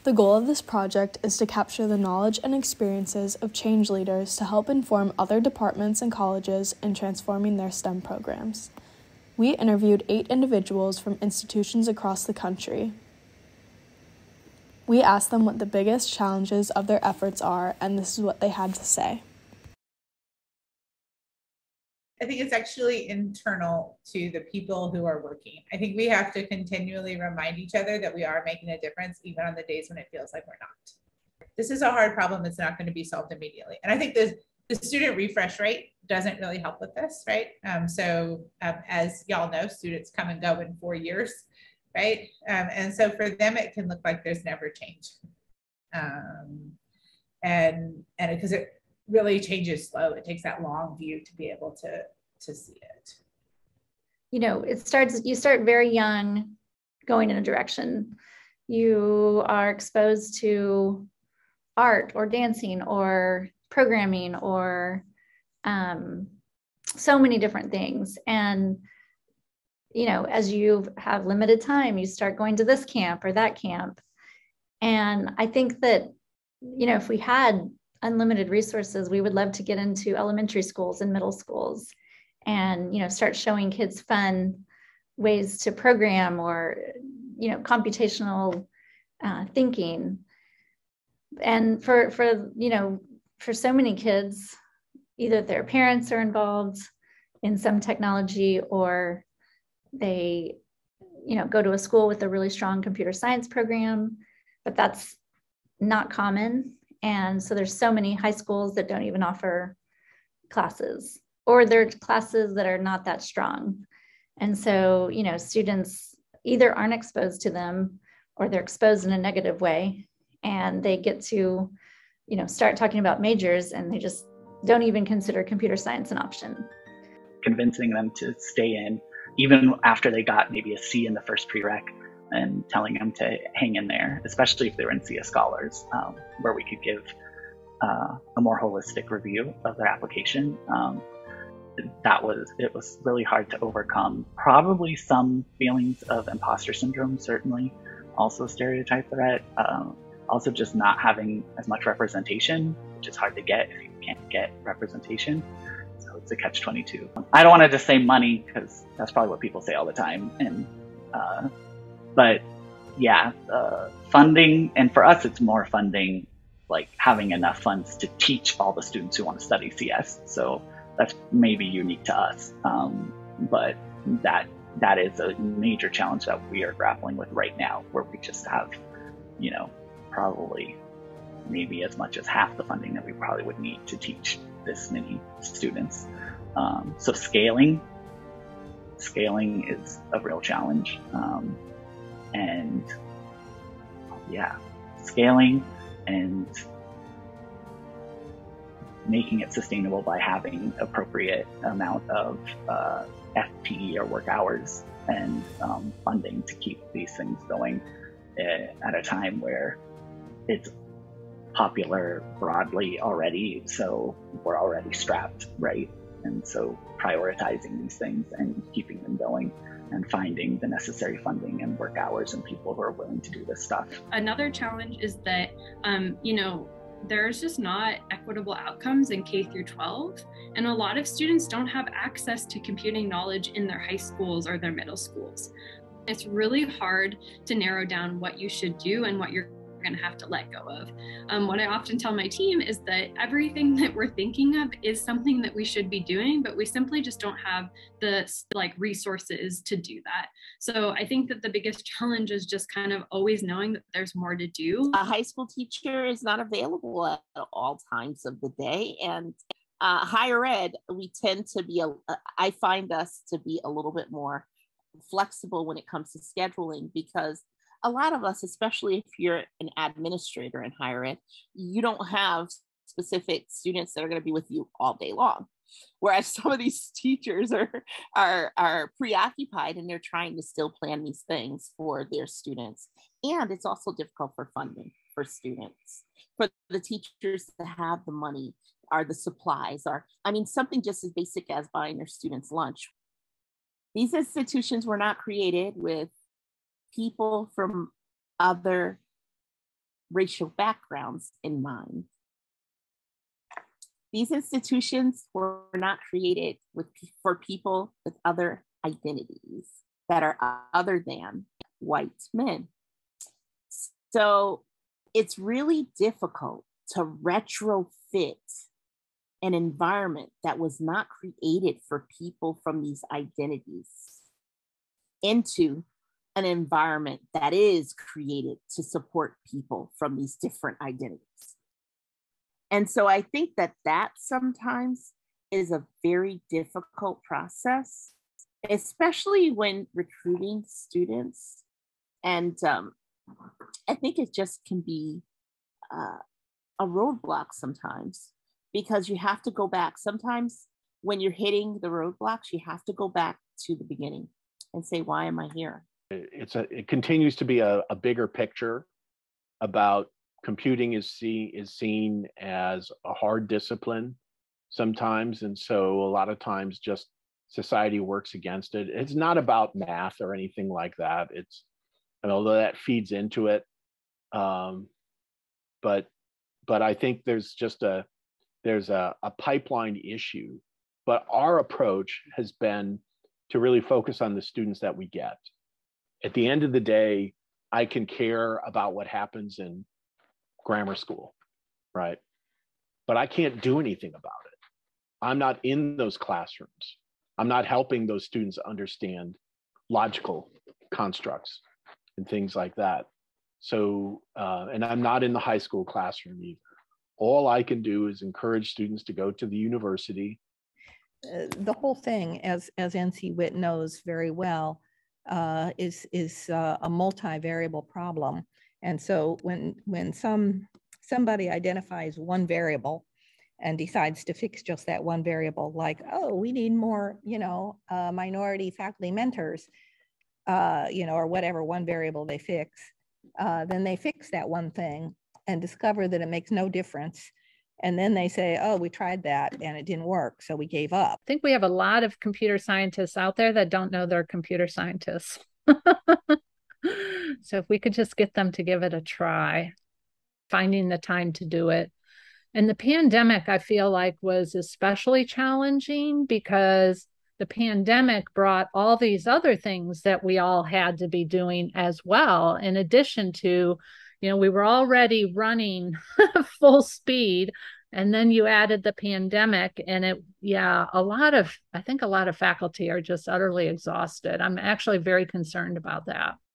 The goal of this project is to capture the knowledge and experiences of change leaders to help inform other departments and colleges in transforming their STEM programs. We interviewed 8 individuals from institutions across the country. We asked them what the biggest challenges of their efforts are, and this is what they had to say. I think it's actually internal to the people who are working. I think we have to continually remind each other that we are making a difference, even on the days when it feels like we're not. This is a hard problem that's not going to be solved immediately. And I think the student refresh rate doesn't really help with this, right? As y'all know, students come and go in 4 years, right? And so for them, it can look like there's never change. And because it really changes slow. It takes that long view to be able to see it. You know, you start very young going in a direction. You are exposed to art or dancing or programming or so many different things. And, you know, as you have limited time, you start going to this camp or that camp. And I think that, you know, if we had unlimited resources, we would love to get into elementary schools and middle schools and, you know, start showing kids fun ways to program or, you know, computational thinking. And for you know, for so many kids, either their parents are involved in some technology or they, you know, go to a school with a really strong computer science program, but that's not common. And so there's so many high schools that don't even offer classes, or they're classes that are not that strong. And so, you know, students either aren't exposed to them or they're exposed in a negative way. And they get to, you know, start talking about majors and they just don't even consider computer science an option. Convincing them to stay in, even after they got maybe a C in the first prereq, and telling them to hang in there, especially if they were in CS Scholars, where we could give a more holistic review of their application. It was really hard to overcome. Probably some feelings of imposter syndrome, certainly, also stereotype threat. Also just not having as much representation, which is hard to get if you can't get representation. So it's a catch-22. I don't want to just say money, because that's probably what people say all the time. But yeah, funding, and for us, it's more funding, like having enough funds to teach all the students who want to study CS. So that's maybe unique to us, but that is a major challenge that we are grappling with right now, where we just have, you know, probably maybe as much as half the funding that we probably would need to teach this many students. So scaling is a real challenge. And yeah, scaling and making it sustainable by having appropriate amount of FTE or work hours and funding to keep these things going at a time where it's popular broadly already, so we're already strapped, right? And so prioritizing these things and keeping them going and finding the necessary funding and work hours and people who are willing to do this stuff. Another challenge is that, you know, there's just not equitable outcomes in K through 12. And a lot of students don't have access to computing knowledge in their high schools or their middle schools. It's really hard to narrow down what you should do and what you're going to have to let go of. What I often tell my team is that everything that we're thinking of is something that we should be doing, but we simply just don't have the resources to do that. So I think that the biggest challenge is just kind of always knowing that there's more to do. A high school teacher is not available at all times of the day, and higher ed, we tend to be, I find us to be a little bit more flexible when it comes to scheduling, because a lot of us, especially if you're an administrator in higher ed, you don't have specific students that are going to be with you all day long. Whereas some of these teachers are preoccupied and they're trying to still plan these things for their students. And it's also difficult for funding for students, for the teachers to have the money, or the supplies, or something just as basic as buying their students lunch. These institutions were not created with people from other racial backgrounds in mind. These institutions were not created for people with other identities that are other than white men. So it's really difficult to retrofit an environment that was not created for people from these identities into an environment that is created to support people from these different identities. And so I think that sometimes is a very difficult process, especially when recruiting students. And I think it just can be a roadblock sometimes, because you have to go back. Sometimes when you're hitting the roadblocks, you have to go back to the beginning and say, why am I here? It continues to be a bigger picture about computing is seen as a hard discipline sometimes. And so a lot of times just society works against it. It's not about math or anything like that. And although that feeds into it, but I think there's a pipeline issue. But our approach has been to really focus on the students that we get. At the end of the day, I can care about what happens in grammar school, right? But I can't do anything about it. I'm not in those classrooms. I'm not helping those students understand logical constructs and things like that. So, and I'm not in the high school classroom either. All I can do is encourage students to go to the university. The whole thing, as NC Witt knows very well, is a multivariable problem. And so when somebody identifies one variable and decides to fix just that one variable, like, oh, we need more, minority faculty mentors, or whatever one variable they fix, then they fix that one thing and discover that it makes no difference. And then they say, oh, we tried that and it didn't work, so we gave up. I think we have a lot of computer scientists out there that don't know they're computer scientists. So if we could just get them to give it a try, finding the time to do it. And the pandemic, I feel like, was especially challenging because the pandemic brought all these other things that we all had to be doing as well, in addition to, we were already running full speed, and then you added the pandemic, and I think a lot of faculty are just utterly exhausted. I'm actually very concerned about that.